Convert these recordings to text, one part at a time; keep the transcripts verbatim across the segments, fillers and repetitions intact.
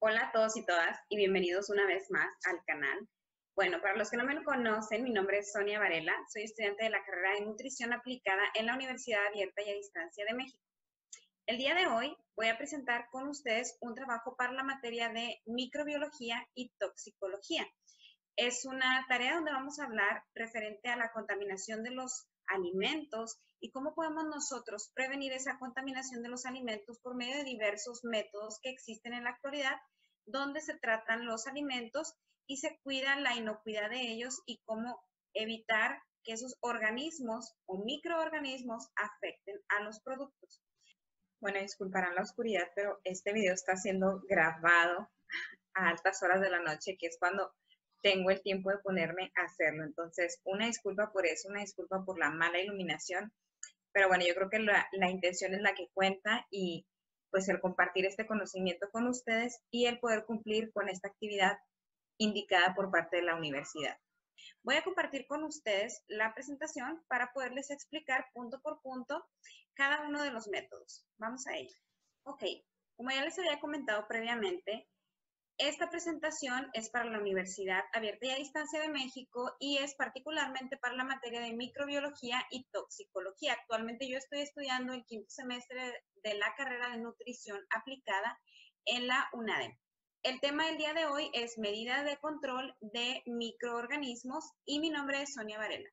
Hola a todos y todas y bienvenidos una vez más al canal. Bueno, para los que no me conocen, mi nombre es Sonia Varela, soy estudiante de la carrera de Nutrición Aplicada en la Universidad Abierta y a Distancia de México. El día de hoy voy a presentar con ustedes un trabajo para la materia de microbiología y toxicología. Es una tarea donde vamos a hablar referente a la contaminación de los alimentos y cómo podemos nosotros prevenir esa contaminación de los alimentos por medio de diversos métodos que existen en la actualidad, donde se tratan los alimentos y se cuida la inocuidad de ellos y cómo evitar que esos organismos o microorganismos afecten a los productos. Bueno, disculparán la oscuridad, pero este video está siendo grabado a altas horas de la noche, que es cuando tengo el tiempo de ponerme a hacerlo. Entonces, una disculpa por eso, una disculpa por la mala iluminación, pero bueno, yo creo que la, la intención es la que cuenta y pues el compartir este conocimiento con ustedes y el poder cumplir con esta actividad indicada por parte de la universidad. Voy a compartir con ustedes la presentación para poderles explicar punto por punto cada uno de los métodos. Vamos a ello. Ok, como ya les había comentado previamente, esta presentación es para la Universidad Abierta y a Distancia de México y es particularmente para la materia de microbiología y toxicología. Actualmente yo estoy estudiando el quinto semestre de la carrera de nutrición aplicada en la UNADEM. El tema del día de hoy es medida de control de microorganismos y mi nombre es Sonia Varela.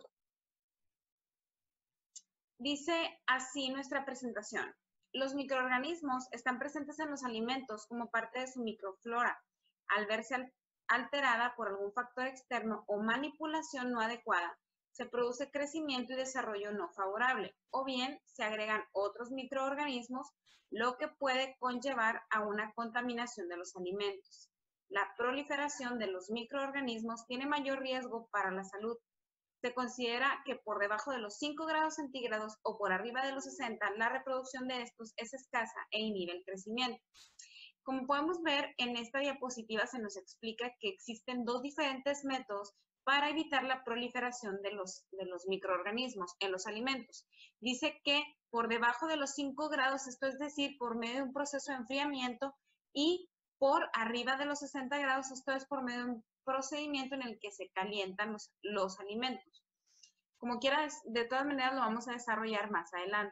Dice así nuestra presentación. Los microorganismos están presentes en los alimentos como parte de su microflora. Al verse alterada por algún factor externo o manipulación no adecuada, se produce crecimiento y desarrollo no favorable, o bien se agregan otros microorganismos, lo que puede conllevar a una contaminación de los alimentos. La proliferación de los microorganismos tiene mayor riesgo para la salud. Se considera que por debajo de los cinco grados centígrados o por arriba de los sesenta, la reproducción de estos es escasa e inhibe el crecimiento. Como podemos ver, en esta diapositiva se nos explica que existen dos diferentes métodos para evitar la proliferación de los, de los microorganismos en los alimentos. Dice que por debajo de los cinco grados, esto es decir, por medio de un proceso de enfriamiento, y por arriba de los sesenta grados, esto es por medio de un procedimiento en el que se calientan los, los alimentos. Como quiera, de todas maneras lo vamos a desarrollar más adelante.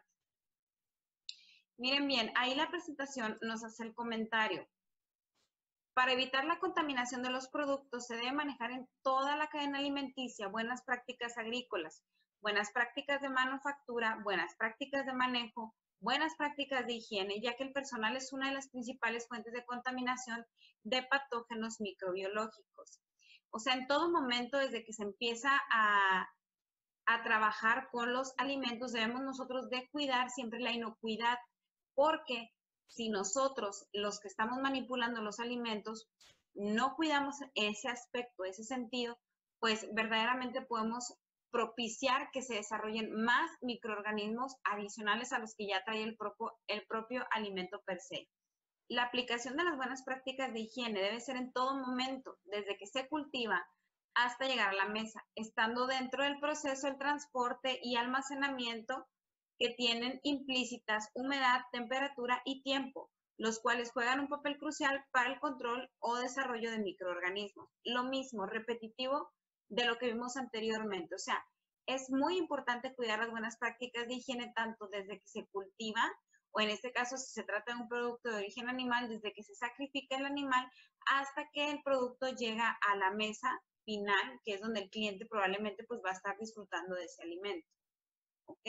Miren bien, ahí la presentación nos hace el comentario. Para evitar la contaminación de los productos, se debe manejar en toda la cadena alimenticia buenas prácticas agrícolas, buenas prácticas de manufactura, buenas prácticas de manejo, buenas prácticas de higiene, ya que el personal es una de las principales fuentes de contaminación de patógenos microbiológicos. O sea, en todo momento, desde que se empieza a, a trabajar con los alimentos, debemos nosotros de cuidar siempre la inocuidad, porque si nosotros, los que estamos manipulando los alimentos, no cuidamos ese aspecto, ese sentido, pues verdaderamente podemos propiciar que se desarrollen más microorganismos adicionales a los que ya trae el propio, el propio alimento per se. La aplicación de las buenas prácticas de higiene debe ser en todo momento, desde que se cultiva hasta llegar a la mesa, estando dentro del proceso el transporte y almacenamiento que tienen implícitas humedad, temperatura y tiempo, los cuales juegan un papel crucial para el control o desarrollo de microorganismos. Lo mismo, repetitivo de lo que vimos anteriormente. O sea, es muy importante cuidar las buenas prácticas de higiene tanto desde que se cultiva, o en este caso si se trata de un producto de origen animal, desde que se sacrifica el animal hasta que el producto llega a la mesa final, que es donde el cliente probablemente pues va a estar disfrutando de ese alimento. ¿Ok?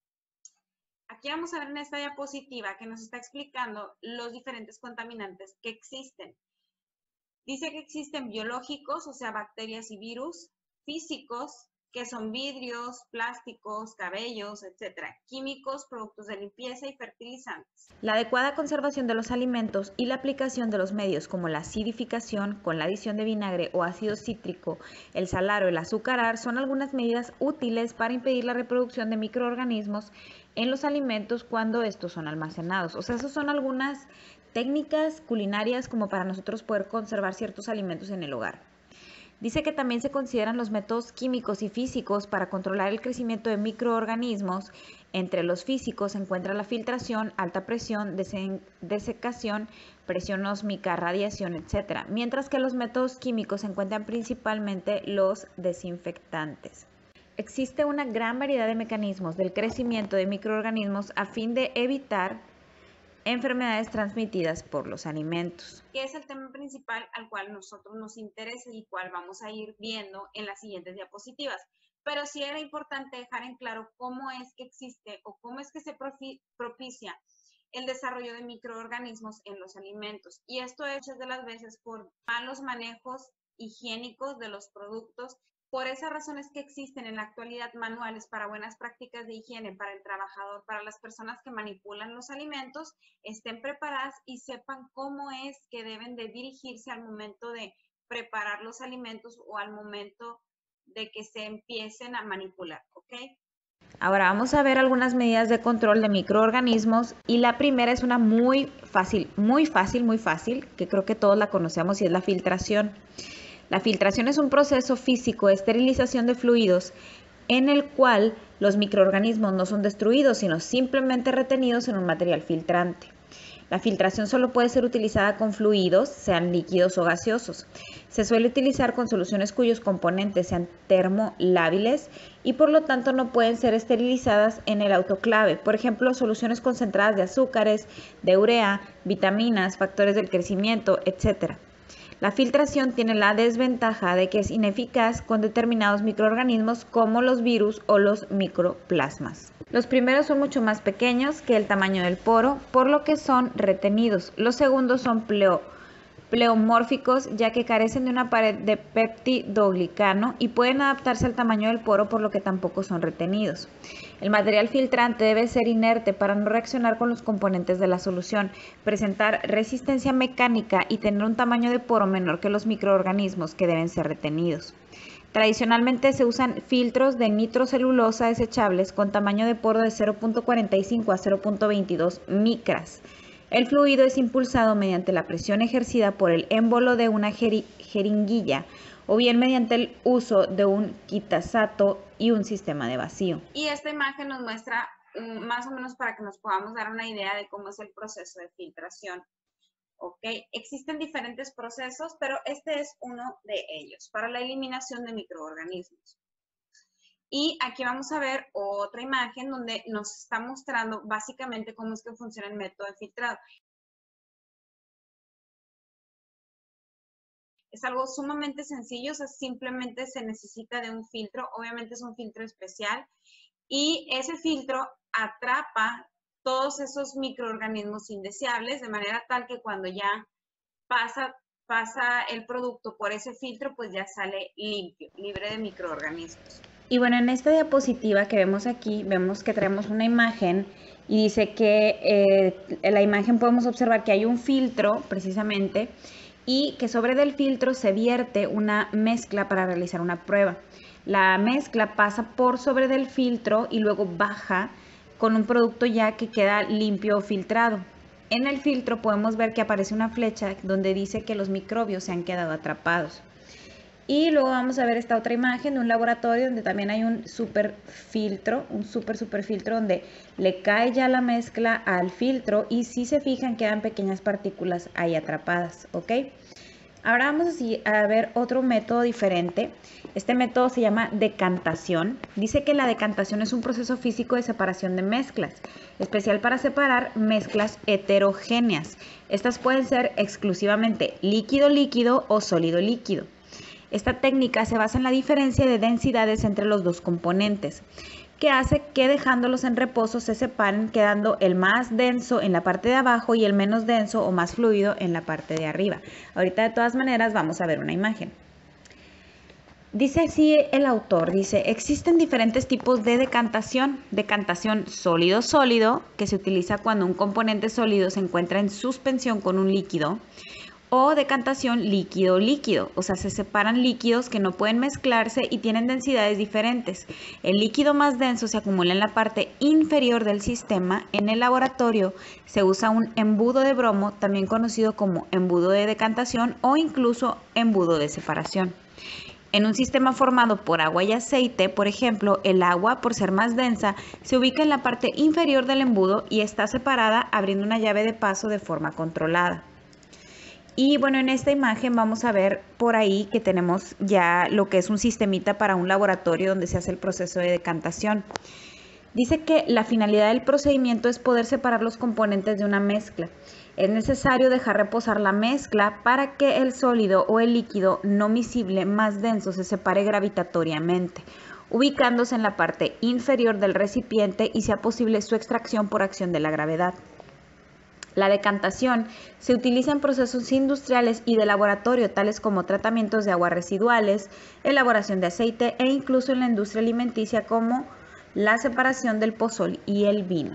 Aquí vamos a ver en esta diapositiva que nos está explicando los diferentes contaminantes que existen. Dice que existen biológicos, o sea, bacterias y virus, físicos, que son vidrios, plásticos, cabellos, etcétera, químicos, productos de limpieza y fertilizantes. La adecuada conservación de los alimentos y la aplicación de los medios como la acidificación con la adición de vinagre o ácido cítrico, el salar o el azucarar son algunas medidas útiles para impedir la reproducción de microorganismos en los alimentos cuando estos son almacenados. O sea, esas son algunas técnicas culinarias como para nosotros poder conservar ciertos alimentos en el hogar. Dice que también se consideran los métodos químicos y físicos para controlar el crecimiento de microorganismos Entre los físicos se encuentra la filtración, alta presión, desecación, presión ósmica, radiación, etcétera, mientras que los métodos químicos se encuentran principalmente los desinfectantes. Existe una gran variedad de mecanismos del crecimiento de microorganismos a fin de evitar enfermedades transmitidas por los alimentos. Que es el tema principal al cual nosotros nos interesa y cual vamos a ir viendo en las siguientes diapositivas. Pero sí era importante dejar en claro cómo es que existe o cómo es que se propicia el desarrollo de microorganismos en los alimentos. Y esto es muchas de las veces por malos manejos higiénicos de los productos. Por esas razones que existen en la actualidad manuales para buenas prácticas de higiene para el trabajador, para las personas que manipulan los alimentos, estén preparadas y sepan cómo es que deben de dirigirse al momento de preparar los alimentos o al momento de que se empiecen a manipular, ¿ok? Ahora vamos a ver algunas medidas de control de microorganismos y la primera es una muy fácil, muy fácil, muy fácil, que creo que todos la conocemos y es la filtración. La filtración es un proceso físico de esterilización de fluidos en el cual los microorganismos no son destruidos, sino simplemente retenidos en un material filtrante. La filtración solo puede ser utilizada con fluidos, sean líquidos o gaseosos. Se suele utilizar con soluciones cuyos componentes sean termolábiles y por lo tanto no pueden ser esterilizadas en el autoclave. Por ejemplo, soluciones concentradas de azúcares, de urea, vitaminas, factores del crecimiento, etcétera. La filtración tiene la desventaja de que es ineficaz con determinados microorganismos como los virus o los microplasmas. Los primeros son mucho más pequeños que el tamaño del poro, por lo que son retenidos. Los segundos son pleo, pleomórficos, ya que carecen de una pared de peptidoglicano y pueden adaptarse al tamaño del poro, por lo que tampoco son retenidos. El material filtrante debe ser inerte para no reaccionar con los componentes de la solución, presentar resistencia mecánica y tener un tamaño de poro menor que los microorganismos que deben ser retenidos. Tradicionalmente se usan filtros de nitrocelulosa desechables con tamaño de poro de cero punto cuarenta y cinco a cero punto veintidós micras. El fluido es impulsado mediante la presión ejercida por el émbolo de una jeringuilla o bien mediante el uso de un quitasato y un sistema de vacío. Y esta imagen nos muestra um, más o menos para que nos podamos dar una idea de cómo es el proceso de filtración. ¿Ok? Existen diferentes procesos, pero este es uno de ellos para la eliminación de microorganismos. Y aquí vamos a ver otra imagen donde nos está mostrando básicamente cómo es que funciona el método de filtrado. Es algo sumamente sencillo, o sea, simplemente se necesita de un filtro, obviamente es un filtro especial, y ese filtro atrapa todos esos microorganismos indeseables, de manera tal que cuando ya pasa, pasa el producto por ese filtro, pues ya sale limpio, libre de microorganismos. Y bueno, en esta diapositiva que vemos aquí, vemos que traemos una imagen y dice que eh, en la imagen podemos observar que hay un filtro, precisamente, y que sobre del filtro se vierte una mezcla para realizar una prueba. La mezcla pasa por sobre del filtro y luego baja con un producto ya que queda limpio o filtrado. En el filtro podemos ver que aparece una flecha donde dice que los microbios se han quedado atrapados. Y luego vamos a ver esta otra imagen de un laboratorio donde también hay un super filtro, un super super filtro donde le cae ya la mezcla al filtro y si se fijan quedan pequeñas partículas ahí atrapadas, ¿ok? Ahora vamos a ver otro método diferente. Este método se llama decantación. Dice que la decantación es un proceso físico de separación de mezclas, especial para separar mezclas heterogéneas. Estas pueden ser exclusivamente líquido-líquido o sólido-líquido. Esta técnica se basa en la diferencia de densidades entre los dos componentes, que hace que dejándolos en reposo se separen, quedando el más denso en la parte de abajo y el menos denso o más fluido en la parte de arriba. Ahorita de todas maneras vamos a ver una imagen. Dice así el autor, dice, existen diferentes tipos de decantación. Decantación sólido-sólido, que se utiliza cuando un componente sólido se encuentra en suspensión con un líquido. O decantación líquido-líquido, o sea, se separan líquidos que no pueden mezclarse y tienen densidades diferentes. El líquido más denso se acumula en la parte inferior del sistema. En el laboratorio se usa un embudo de bromo, también conocido como embudo de decantación o incluso embudo de separación. En un sistema formado por agua y aceite, por ejemplo, el agua, por ser más densa, se ubica en la parte inferior del embudo y está separada abriendo una llave de paso de forma controlada. Y bueno, en esta imagen vamos a ver por ahí que tenemos ya lo que es un sistemita para un laboratorio donde se hace el proceso de decantación. Dice que la finalidad del procedimiento es poder separar los componentes de una mezcla. Es necesario dejar reposar la mezcla para que el sólido o el líquido no miscible más denso se separe gravitatoriamente, ubicándose en la parte inferior del recipiente y sea posible su extracción por acción de la gravedad. La decantación se utiliza en procesos industriales y de laboratorio, tales como tratamientos de aguas residuales, elaboración de aceite e incluso en la industria alimenticia como la separación del pozol y el vino.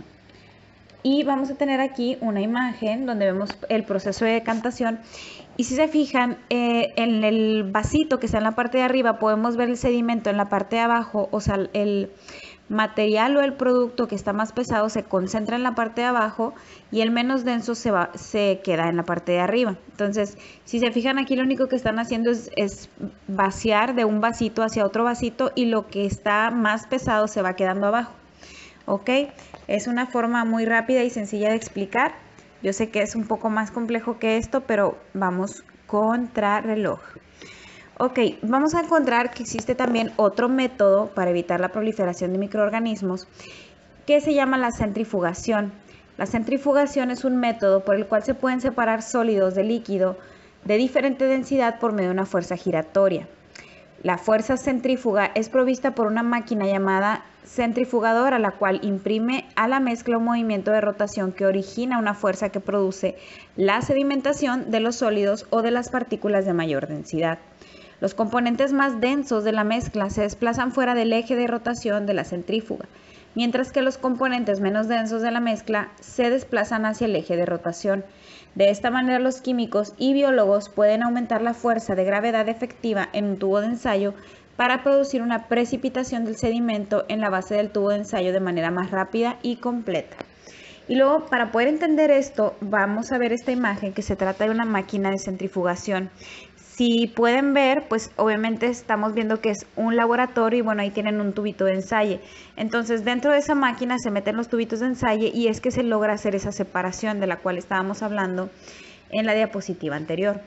Y vamos a tener aquí una imagen donde vemos el proceso de decantación y si se fijan eh, en el vasito que está en la parte de arriba podemos ver el sedimento en la parte de abajo, o sea el material o el producto que está más pesado se concentra en la parte de abajo y el menos denso se, va, se queda en la parte de arriba. Entonces, si se fijan aquí lo único que están haciendo es, es vaciar de un vasito hacia otro vasito y lo que está más pesado se va quedando abajo. ¿Ok? Es una forma muy rápida y sencilla de explicar. Yo sé que es un poco más complejo que esto, pero vamos contra reloj. Ok, vamos a encontrar que existe también otro método para evitar la proliferación de microorganismos que se llama la centrifugación. La centrifugación es un método por el cual se pueden separar sólidos de líquido de diferente densidad por medio de una fuerza giratoria. La fuerza centrífuga es provista por una máquina llamada centrifugadora, la cual imprime a la mezcla un movimiento de rotación que origina una fuerza que produce la sedimentación de los sólidos o de las partículas de mayor densidad. Los componentes más densos de la mezcla se desplazan fuera del eje de rotación de la centrífuga, mientras que los componentes menos densos de la mezcla se desplazan hacia el eje de rotación. De esta manera, los químicos y biólogos pueden aumentar la fuerza de gravedad efectiva en un tubo de ensayo para producir una precipitación del sedimento en la base del tubo de ensayo de manera más rápida y completa. Y luego, para poder entender esto, vamos a ver esta imagen que se trata de una máquina de centrifugación. Si pueden ver, pues obviamente estamos viendo que es un laboratorio y bueno, ahí tienen un tubito de ensayo. Entonces, dentro de esa máquina se meten los tubitos de ensayo y es que se logra hacer esa separación de la cual estábamos hablando en la diapositiva anterior.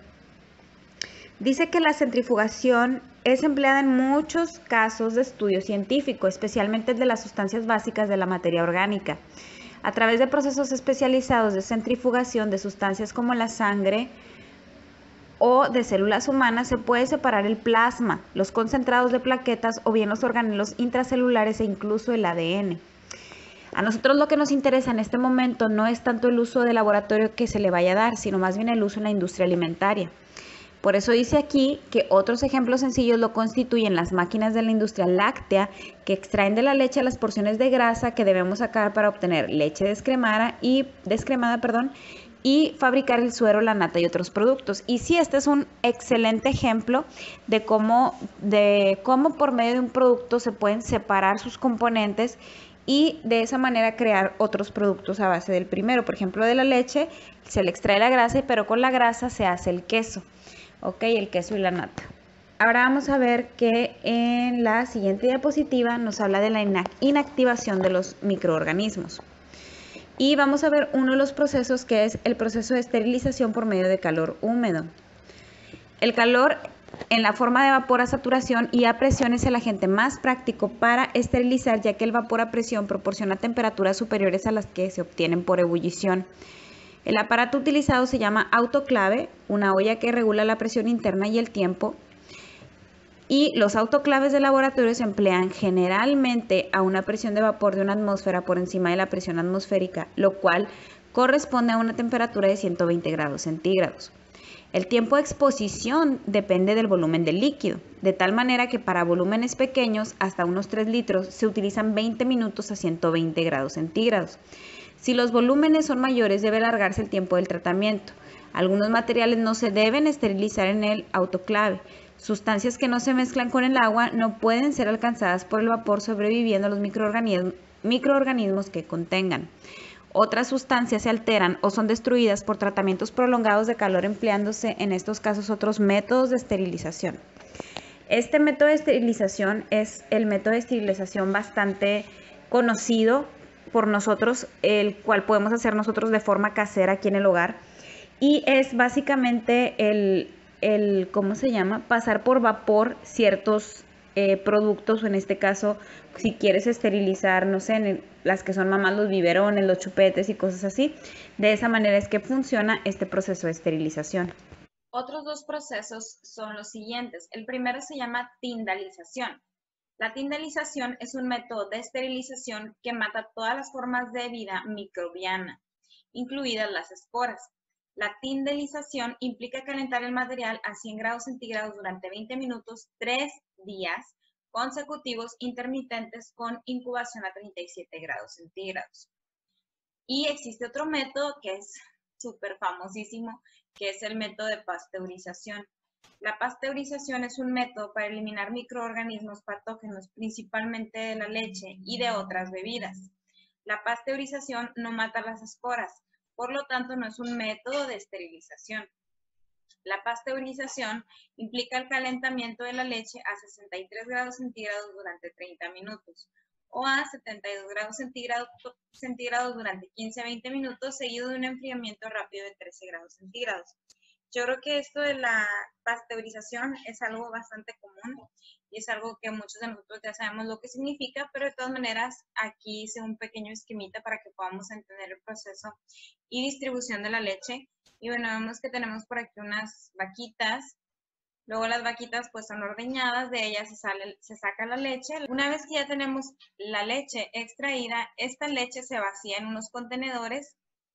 Dice que la centrifugación es empleada en muchos casos de estudio científico, especialmente el de las sustancias básicas de la materia orgánica. A través de procesos especializados de centrifugación de sustancias como la sangre o de células humanas se puede separar el plasma, los concentrados de plaquetas o bien los organelos intracelulares e incluso el A D N. A nosotros lo que nos interesa en este momento no es tanto el uso de laboratorio que se le vaya a dar, sino más bien el uso en la industria alimentaria. Por eso dice aquí que otros ejemplos sencillos lo constituyen las máquinas de la industria láctea que extraen de la leche las porciones de grasa que debemos sacar para obtener leche descremada y, descremada, perdón, y fabricar el suero, la nata y otros productos. Y sí, este es un excelente ejemplo de cómo, de cómo por medio de un producto se pueden separar sus componentes y de esa manera crear otros productos a base del primero. Por ejemplo, de la leche se le extrae la grasa, pero con la grasa se hace el queso. Ok, el queso y la nata. Ahora vamos a ver que en la siguiente diapositiva nos habla de la inactivación de los microorganismos. Y vamos a ver uno de los procesos que es el proceso de esterilización por medio de calor húmedo. El calor en la forma de vapor a saturación y a presión es el agente más práctico para esterilizar, ya que el vapor a presión proporciona temperaturas superiores a las que se obtienen por ebullición. El aparato utilizado se llama autoclave, una olla que regula la presión interna y el tiempo. Y los autoclaves de laboratorio se emplean generalmente a una presión de vapor de una atmósfera por encima de la presión atmosférica, lo cual corresponde a una temperatura de ciento veinte grados centígrados. El tiempo de exposición depende del volumen del líquido, de tal manera que para volúmenes pequeños, hasta unos tres litros, se utilizan veinte minutos a ciento veinte grados centígrados. Si los volúmenes son mayores, debe alargarse el tiempo del tratamiento. Algunos materiales no se deben esterilizar en el autoclave. Sustancias que no se mezclan con el agua no pueden ser alcanzadas por el vapor, sobreviviendo a los microorganismos, microorganismos que contengan. Otras sustancias se alteran o son destruidas por tratamientos prolongados de calor, empleándose en estos casos otros métodos de esterilización. Este método de esterilización es el método de esterilización bastante conocido por nosotros, el cual podemos hacer nosotros de forma casera aquí en el hogar, y es básicamente el, el ¿cómo se llama? Pasar por vapor ciertos eh, productos, o en este caso, si quieres esterilizar, no sé, en el, las que son mamás, los biberones, los chupetes y cosas así. De esa manera es que funciona este proceso de esterilización. Otros dos procesos son los siguientes. El primero se llama tindalización. La tindalización es un método de esterilización que mata todas las formas de vida microbiana, incluidas las esporas. La tindalización implica calentar el material a cien grados centígrados durante veinte minutos, tres días consecutivos intermitentes con incubación a treinta y siete grados centígrados. Y existe otro método que es súper famosísimo, que es el método de pasteurización. La pasteurización es un método para eliminar microorganismos patógenos, principalmente de la leche y de otras bebidas. La pasteurización no mata las esporas, por lo tanto no es un método de esterilización. La pasteurización implica el calentamiento de la leche a sesenta y tres grados centígrados durante treinta minutos o a setenta y dos grados centígrados, centígrados durante quince a veinte minutos, seguido de un enfriamiento rápido de trece grados centígrados. Yo creo que esto de la pasteurización es algo bastante común y es algo que muchos de nosotros ya sabemos lo que significa, pero de todas maneras aquí hice un pequeño esquemita para que podamos entender el proceso y distribución de la leche. Y bueno, vemos que tenemos por aquí unas vaquitas. Luego las vaquitas pues son ordeñadas, de ellas se, sale, se saca la leche. Una vez que ya tenemos la leche extraída, esta leche se vacía en unos contenedores.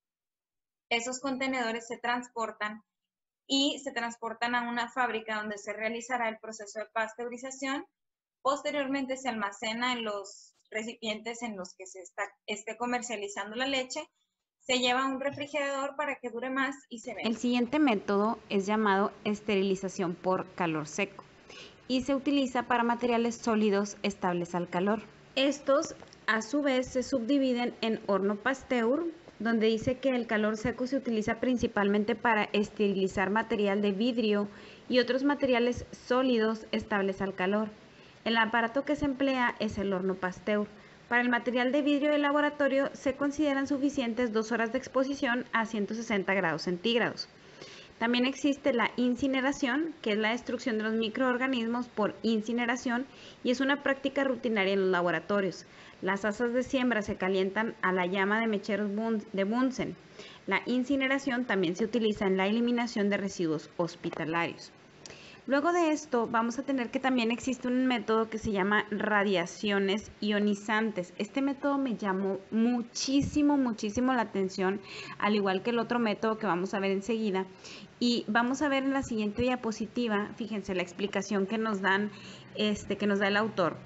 Esos contenedores se transportan y se transportan a una fábrica donde se realizará el proceso de pasteurización. Posteriormente se almacena en los recipientes en los que se está, esté comercializando la leche. Se lleva a un refrigerador para que dure más y se vende. El siguiente método es llamado esterilización por calor seco y se utiliza para materiales sólidos estables al calor. Estos a su vez se subdividen en horno Pasteur, donde dice que el calor seco se utiliza principalmente para esterilizar material de vidrio y otros materiales sólidos estables al calor. El aparato que se emplea es el horno Pasteur. Para el material de vidrio de laboratorio se consideran suficientes dos horas de exposición a ciento sesenta grados centígrados. También existe la incineración, que es la destrucción de los microorganismos por incineración y es una práctica rutinaria en los laboratorios. Las asas de siembra se calientan a la llama de mecheros de Bunsen. La incineración también se utiliza en la eliminación de residuos hospitalarios. Luego de esto vamos a tener que también existe un método que se llama radiaciones ionizantes. Este método me llamó muchísimo, muchísimo la atención, al igual que el otro método que vamos a ver enseguida. Y vamos a ver en la siguiente diapositiva, fíjense la explicación que nos dan, este, que nos da el autor.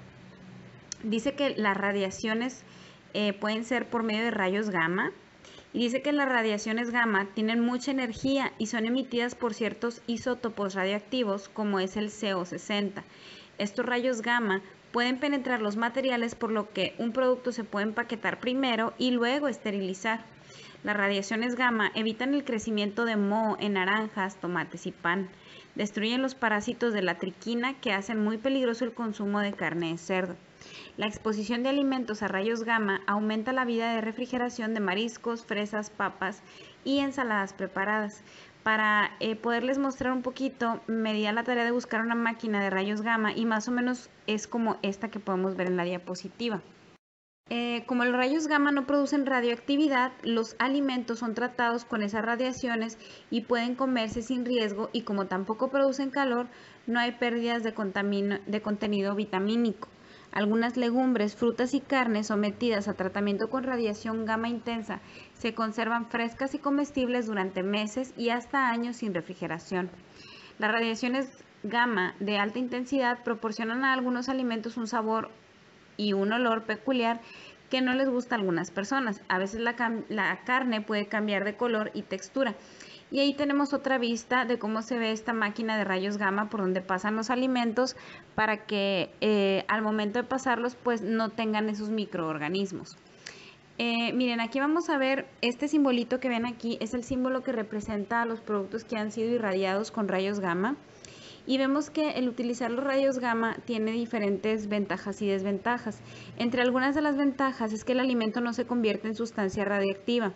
Dice que las radiaciones eh, pueden ser por medio de rayos gamma. Y dice que las radiaciones gamma tienen mucha energía y son emitidas por ciertos isótopos radioactivos como es el C O sesenta. Estos rayos gamma pueden penetrar los materiales, por lo que un producto se puede empaquetar primero y luego esterilizar. Las radiaciones gamma evitan el crecimiento de moho en naranjas, tomates y pan. Destruyen los parásitos de la triquina que hacen muy peligroso el consumo de carne de cerdo. La exposición de alimentos a rayos gamma aumenta la vida de refrigeración de mariscos, fresas, papas y ensaladas preparadas. Para eh, poderles mostrar un poquito, me di a la tarea de buscar una máquina de rayos gamma y más o menos es como esta que podemos ver en la diapositiva. Eh, como los rayos gamma no producen radioactividad, los alimentos son tratados con esas radiaciones y pueden comerse sin riesgo, y como tampoco producen calor, no hay pérdidas de, de contenido vitamínico. Algunas legumbres, frutas y carnes sometidas a tratamiento con radiación gamma intensa se conservan frescas y comestibles durante meses y hasta años sin refrigeración. Las radiaciones gamma de alta intensidad proporcionan a algunos alimentos un sabor y un olor peculiar que no les gusta a algunas personas. A veces la, la carne puede cambiar de color y textura. Y ahí tenemos otra vista de cómo se ve esta máquina de rayos gamma por donde pasan los alimentos para que eh, al momento de pasarlos pues no tengan esos microorganismos. Eh, miren, aquí vamos a ver este simbolito que ven aquí, es el símbolo que representa a los productos que han sido irradiados con rayos gamma. y vemos que el utilizar los rayos gamma tiene diferentes ventajas y desventajas. Entre algunas de las ventajas es que el alimento no se convierte en sustancia radiactiva,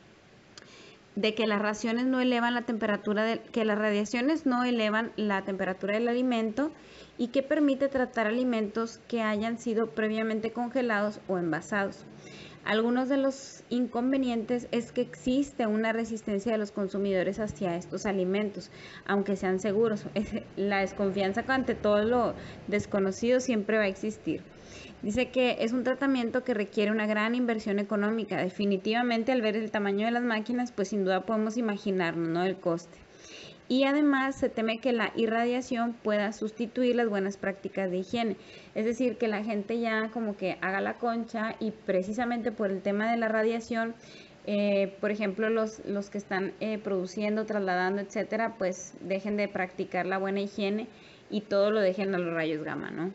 de que las radiaciones no elevan la temperatura de, que las radiaciones no elevan la temperatura del alimento y que permite tratar alimentos que hayan sido previamente congelados o envasados. Algunos de los inconvenientes es que existe una resistencia de los consumidores hacia estos alimentos, aunque sean seguros. La desconfianza ante todo lo desconocido siempre va a existir. Dice que es un tratamiento que requiere una gran inversión económica. Definitivamente, al ver el tamaño de las máquinas, pues sin duda podemos imaginarnos, ¿no?, el coste. Y además se teme que la irradiación pueda sustituir las buenas prácticas de higiene. Es decir, que la gente ya como que haga la concha y precisamente por el tema de la radiación, eh, por ejemplo, los, los que están eh, produciendo, trasladando, etcétera, pues dejen de practicar la buena higiene y todo lo dejen a los rayos gamma, ¿no?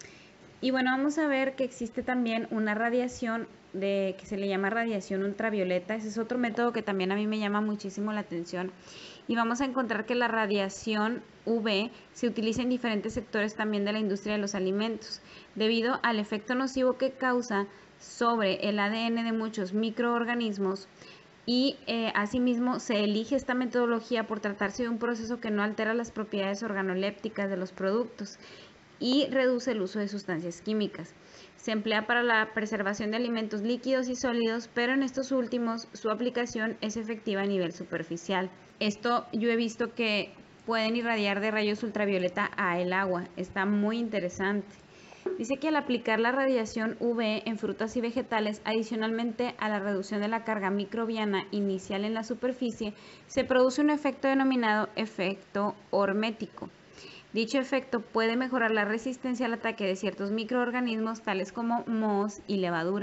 Y bueno, vamos a ver que existe también una radiación de, que se le llama radiación ultravioleta. Ese es otro método que también a mí me llama muchísimo la atención. Y vamos a encontrar que la radiación U V se utiliza en diferentes sectores también de la industria de los alimentos, debido al efecto nocivo que causa sobre el A D N de muchos microorganismos. Y eh, asimismo se elige esta metodología por tratarse de un proceso que no altera las propiedades organolépticas de los productos y reduce el uso de sustancias químicas. Se emplea para la preservación de alimentos líquidos y sólidos, pero en estos últimos su aplicación es efectiva a nivel superficial. Esto yo he visto que pueden irradiar de rayos ultravioleta a el agua. Está muy interesante. Dice que al aplicar la radiación U V en frutas y vegetales, adicionalmente a la reducción de la carga microbiana inicial en la superficie, se produce un efecto denominado efecto hormético. Dicho efecto puede mejorar la resistencia al ataque de ciertos microorganismos tales como mohos y levadura.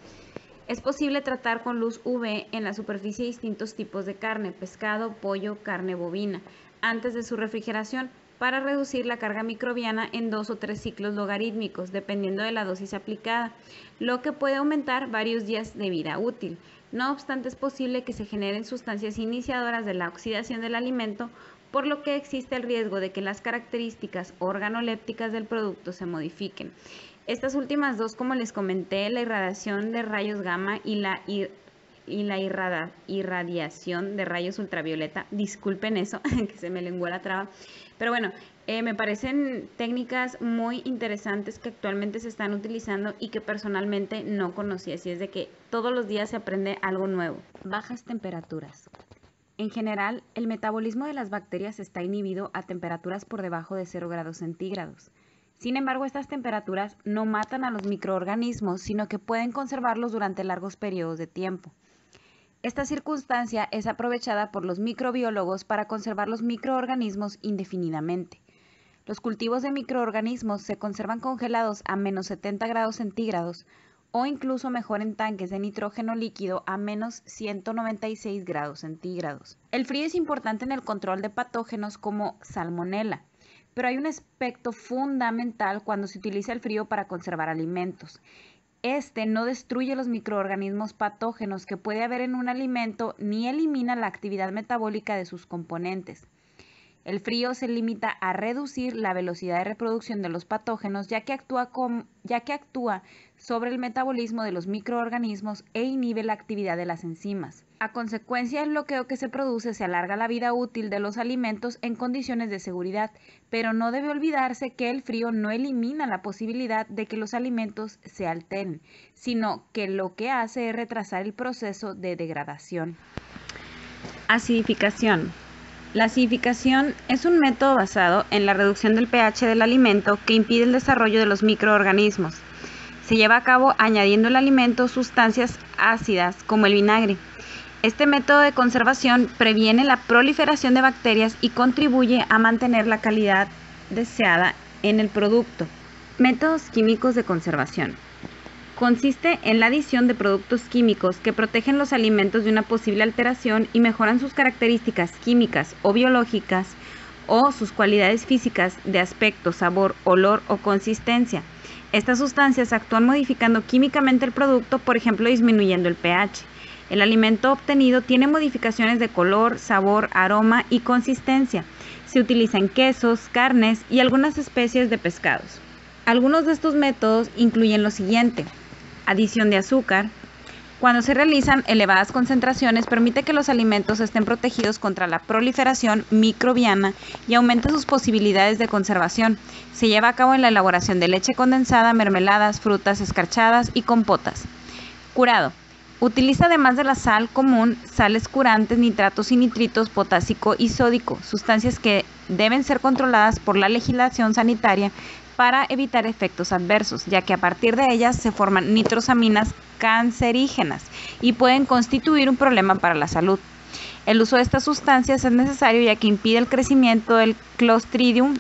Es posible tratar con luz U V en la superficie distintos tipos de carne, pescado, pollo, carne bovina, antes de su refrigeración, para reducir la carga microbiana en dos o tres ciclos logarítmicos, dependiendo de la dosis aplicada, lo que puede aumentar varios días de vida útil. No obstante, es posible que se generen sustancias iniciadoras de la oxidación del alimento, por lo que existe el riesgo de que las características organolépticas del producto se modifiquen. Estas últimas dos, como les comenté, la irradiación de rayos gamma y la, ir, y la irrada, irradiación de rayos ultravioleta, disculpen eso, que se me lenguó la traba, pero bueno, eh, me parecen técnicas muy interesantes que actualmente se están utilizando y que personalmente no conocía, así es de que todos los días se aprende algo nuevo. Bajas temperaturas. En general, el metabolismo de las bacterias está inhibido a temperaturas por debajo de cero grados centígrados. Sin embargo, estas temperaturas no matan a los microorganismos, sino que pueden conservarlos durante largos periodos de tiempo. Esta circunstancia es aprovechada por los microbiólogos para conservar los microorganismos indefinidamente. Los cultivos de microorganismos se conservan congelados a menos setenta grados centígrados, o incluso mejor en tanques de nitrógeno líquido a menos ciento noventa y seis grados centígrados. El frío es importante en el control de patógenos como salmonela, pero hay un aspecto fundamental cuando se utiliza el frío para conservar alimentos. Este no destruye los microorganismos patógenos que puede haber en un alimento ni elimina la actividad metabólica de sus componentes. El frío se limita a reducir la velocidad de reproducción de los patógenos, ya que actúa, con, ya que actúa sobre el metabolismo de los microorganismos e inhibe la actividad de las enzimas. A consecuencia del bloqueo que se produce, se alarga la vida útil de los alimentos en condiciones de seguridad, pero no debe olvidarse que el frío no elimina la posibilidad de que los alimentos se alteren, sino que lo que hace es retrasar el proceso de degradación. Acidificación. La acidificación es un método basado en la reducción del pH del alimento que impide el desarrollo de los microorganismos. Se lleva a cabo añadiendo al alimento sustancias ácidas como el vinagre. Este método de conservación previene la proliferación de bacterias y contribuye a mantener la calidad deseada en el producto. Métodos químicos de conservación. Consiste en la adición de productos químicos que protegen los alimentos de una posible alteración y mejoran sus características químicas o biológicas o sus cualidades físicas de aspecto, sabor, olor o consistencia. Estas sustancias actúan modificando químicamente el producto, por ejemplo, disminuyendo el pH. El alimento obtenido tiene modificaciones de color, sabor, aroma y consistencia. Se utiliza en quesos, carnes y algunas especies de pescados. Algunos de estos métodos incluyen lo siguiente: adición de azúcar. Cuando se realizan elevadas concentraciones, permite que los alimentos estén protegidos contra la proliferación microbiana y aumente sus posibilidades de conservación. Se lleva a cabo en la elaboración de leche condensada, mermeladas, frutas escarchadas y compotas. Curado. Utiliza, además de la sal común, sales curantes, nitratos y nitritos, potásico y sódico, sustancias que deben ser controladas por la legislación sanitaria para evitar efectos adversos, ya que a partir de ellas se forman nitrosaminas cancerígenas y pueden constituir un problema para la salud. El uso de estas sustancias es necesario ya que impide el crecimiento del Clostridium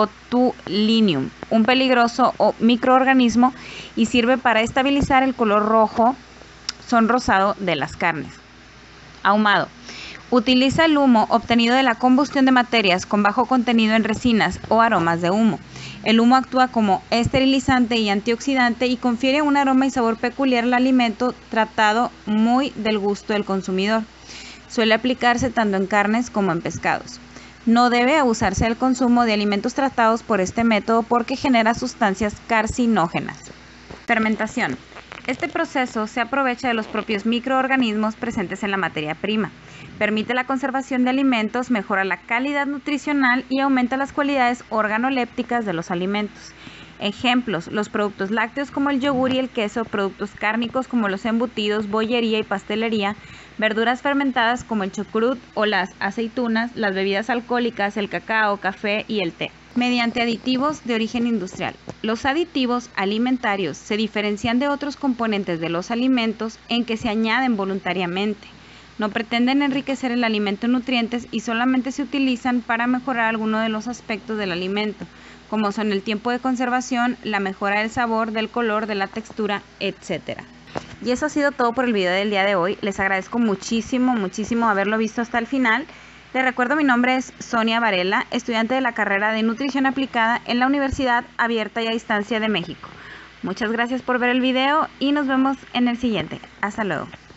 botulinum, un peligroso microorganismo, y sirve para estabilizar el color rojo sonrosado de las carnes. Ahumado. Utiliza el humo obtenido de la combustión de materias con bajo contenido en resinas o aromas de humo. El humo actúa como esterilizante y antioxidante y confiere un aroma y sabor peculiar al alimento, tratado muy del gusto del consumidor. Suele aplicarse tanto en carnes como en pescados. No debe abusarse del consumo de alimentos tratados por este método porque genera sustancias carcinógenas. Fermentación. Este proceso se aprovecha de los propios microorganismos presentes en la materia prima. Permite la conservación de alimentos, mejora la calidad nutricional y aumenta las cualidades organolépticas de los alimentos. Ejemplos: los productos lácteos como el yogur y el queso, productos cárnicos como los embutidos, bollería y pastelería, verduras fermentadas como el chucrut o las aceitunas, las bebidas alcohólicas, el cacao, café y el té. Mediante aditivos de origen industrial. Los aditivos alimentarios se diferencian de otros componentes de los alimentos en que se añaden voluntariamente. No pretenden enriquecer el alimento en nutrientes y solamente se utilizan para mejorar alguno de los aspectos del alimento, como son el tiempo de conservación, la mejora del sabor, del color, de la textura, etcétera. Y eso ha sido todo por el video del día de hoy. Les agradezco muchísimo, muchísimo haberlo visto hasta el final. Les recuerdo, mi nombre es Sonia Varela, estudiante de la carrera de Nutrición Aplicada en la Universidad Abierta y a Distancia de México. Muchas gracias por ver el video y nos vemos en el siguiente. Hasta luego.